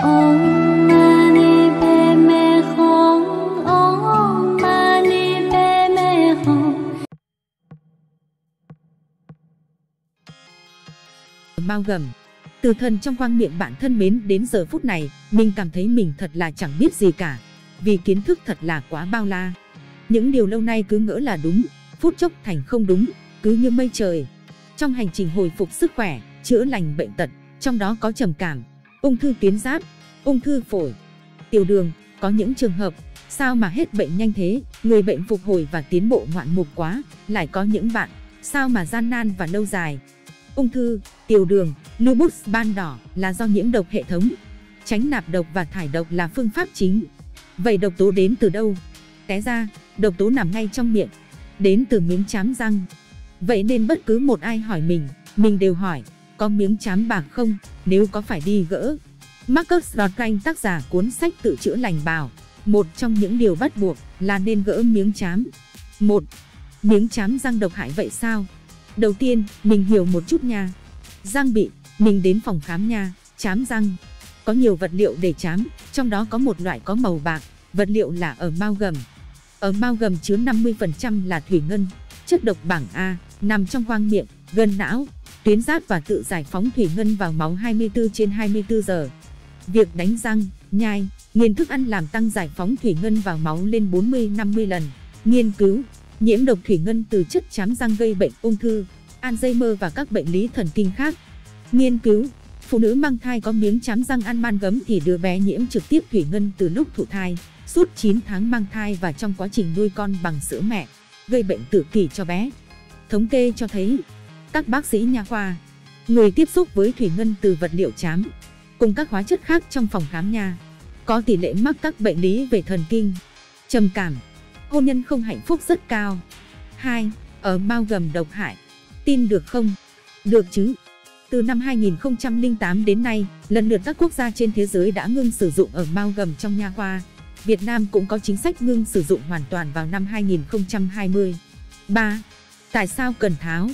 Om Mani Padme Hum. Om Mani Padme Hum. Mao gầm. Từ thần trong khoang miệng bạn thân mến, đến giờ phút này, mình cảm thấy mình thật là chẳng biết gì cả. Vì kiến thức thật là quá bao la. Những điều lâu nay cứ ngỡ là đúng, phút chốc thành không đúng, cứ như mây trời. Trong hành trình hồi phục sức khỏe, chữa lành bệnh tật, trong đó có trầm cảm, ung thư tuyến giáp, ung thư phổi, tiểu đường, có những trường hợp, sao mà hết bệnh nhanh thế, người bệnh phục hồi và tiến bộ ngoạn mục quá, lại có những bạn, sao mà gian nan và lâu dài. Ung thư, tiểu đường, lupus ban đỏ là do nhiễm độc hệ thống. Tránh nạp độc và thải độc là phương pháp chính. Vậy độc tố đến từ đâu? Té ra, độc tố nằm ngay trong miệng, đến từ miếng trám răng. Vậy nên bất cứ một ai hỏi mình đều hỏi, có miếng trám bạc không, nếu có phải đi gỡ. Marcus Rothstein, tác giả cuốn sách Tự chữa lành bảo, một trong những điều bắt buộc là nên gỡ miếng trám. Miếng trám răng độc hại vậy sao? Đầu tiên, mình hiểu một chút nha. Răng bị, mình đến phòng khám nha, trám răng. Có nhiều vật liệu để trám, trong đó có một loại có màu bạc, vật liệu là ở mao gầm. Ở mao gầm chứa 50% là thủy ngân, chất độc bảng A, nằm trong khoang miệng, gân não, tuyến giáp và tự giải phóng thủy ngân vào máu 24/24 giờ. Việc đánh răng, nhai, nghiền thức ăn làm tăng giải phóng thủy ngân vào máu lên 40-50 lần. Nghiên cứu, nhiễm độc thủy ngân từ chất trám răng gây bệnh ung thư, Alzheimer và các bệnh lý thần kinh khác. Nghiên cứu, phụ nữ mang thai có miếng trám răng ăn man gấm thì đứa bé nhiễm trực tiếp thủy ngân từ lúc thụ thai, suốt 9 tháng mang thai và trong quá trình nuôi con bằng sữa mẹ, gây bệnh tự kỷ cho bé. Thống kê cho thấy, các bác sĩ nha khoa, người tiếp xúc với thủy ngân từ vật liệu trám, cùng các hóa chất khác trong phòng khám nha, có tỷ lệ mắc các bệnh lý về thần kinh, trầm cảm, hôn nhân không hạnh phúc rất cao. 2. Ở mao gầm độc hại. Tin được không? Được chứ. Từ năm 2008 đến nay, lần lượt các quốc gia trên thế giới đã ngưng sử dụng ở mao gầm trong nha khoa. Việt Nam cũng có chính sách ngưng sử dụng hoàn toàn vào năm 2020. 3. Tại sao cần tháo,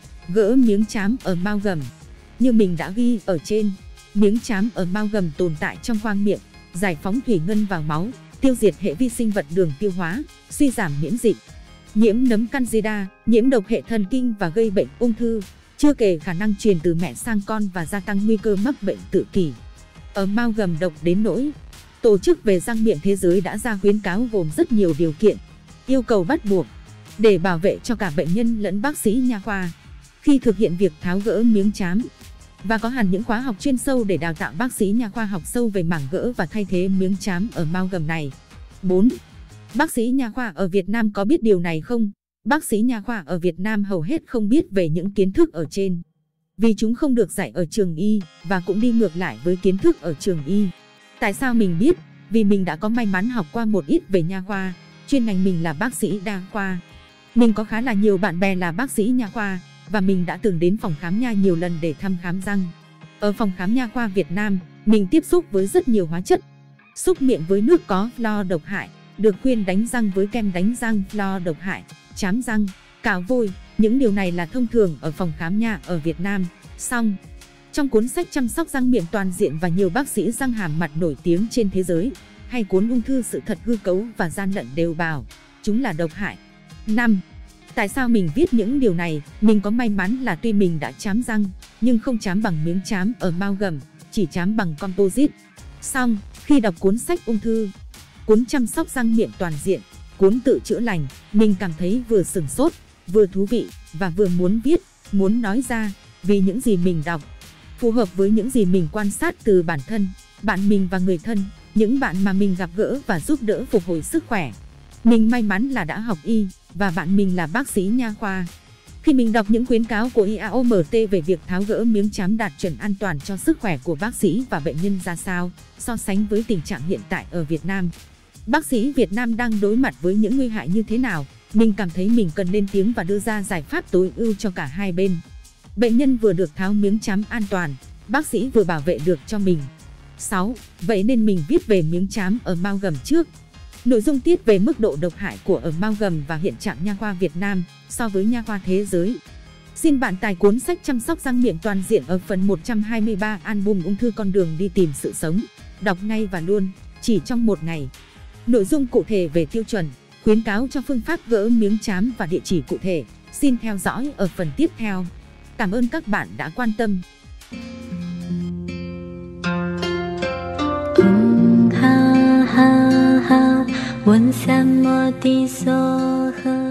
gỡ miếng trám ở mao gầm? Như mình đã ghi ở trên, miếng trám ở mao gầm tồn tại trong khoang miệng, giải phóng thủy ngân vào máu, tiêu diệt hệ vi sinh vật đường tiêu hóa, suy giảm miễn dịch, nhiễm nấm Candida, nhiễm độc hệ thần kinh và gây bệnh ung thư, chưa kể khả năng truyền từ mẹ sang con và gia tăng nguy cơ mắc bệnh tự kỷ. Ở mao gầm độc đến nỗi, Tổ chức về răng miệng thế giới đã ra khuyến cáo gồm rất nhiều điều kiện, yêu cầu bắt buộc để bảo vệ cho cả bệnh nhân lẫn bác sĩ nha khoa khi thực hiện việc tháo gỡ miếng trám, và có hẳn những khóa học chuyên sâu để đào tạo bác sĩ nha khoa học sâu về mảng gỡ và thay thế miếng trám ở mao gầm này. 4. Bác sĩ nha khoa ở Việt Nam có biết điều này không? Bác sĩ nha khoa ở Việt Nam hầu hết không biết về những kiến thức ở trên, vì chúng không được dạy ở trường y và cũng đi ngược lại với kiến thức ở trường y. Tại sao mình biết? Vì mình đã có may mắn học qua một ít về nha khoa, chuyên ngành mình là bác sĩ đa khoa. Mình có khá là nhiều bạn bè là bác sĩ nha khoa, và mình đã từng đến phòng khám nha nhiều lần để thăm khám răng. Ở phòng khám nha khoa Việt Nam, mình tiếp xúc với rất nhiều hóa chất. Xúc miệng với nước có fluor độc hại, được khuyên đánh răng với kem đánh răng fluor độc hại, trám răng, cào vôi, những điều này là thông thường ở phòng khám nha ở Việt Nam. Xong, trong cuốn sách chăm sóc răng miệng toàn diện và nhiều bác sĩ răng hàm mặt nổi tiếng trên thế giới, hay cuốn ung thư sự thật hư cấu và gian lận đều bảo chúng là độc hại. 5. Tại sao mình viết những điều này? Mình có may mắn là tuy mình đã trám răng, nhưng không trám bằng miếng trám ở mao gầm, chỉ trám bằng composite. Xong, khi đọc cuốn sách ung thư, cuốn chăm sóc răng miệng toàn diện, cuốn tự chữa lành, mình cảm thấy vừa sửng sốt, vừa thú vị và vừa muốn viết, muốn nói ra, vì những gì mình đọc phù hợp với những gì mình quan sát từ bản thân, bạn mình và người thân, những bạn mà mình gặp gỡ và giúp đỡ phục hồi sức khỏe. Mình may mắn là đã học y và bạn mình là bác sĩ nha khoa. Khi mình đọc những khuyến cáo của IAOMT về việc tháo gỡ miếng trám đạt chuẩn an toàn cho sức khỏe của bác sĩ và bệnh nhân ra sao, so sánh với tình trạng hiện tại ở Việt Nam, bác sĩ Việt Nam đang đối mặt với những nguy hại như thế nào, mình cảm thấy mình cần lên tiếng và đưa ra giải pháp tối ưu cho cả hai bên. Bệnh nhân vừa được tháo miếng trám an toàn, bác sĩ vừa bảo vệ được cho mình. 6. Vậy nên mình viết về miếng trám ở mao gầm trước. Nội dung tiết về mức độ độc hại của ở mao gầm và hiện trạng nha khoa Việt Nam so với nha khoa thế giới. Xin bạn tải cuốn sách chăm sóc răng miệng toàn diện ở phần 123 album ung thư con đường đi tìm sự sống. đọc ngay và luôn, chỉ trong một ngày. Nội dung cụ thể về tiêu chuẩn, khuyến cáo cho phương pháp gỡ miếng trám và địa chỉ cụ thể, xin theo dõi ở phần tiếp theo. Cảm ơn các bạn đã quan tâm. Ha ha ha，问什么的所和。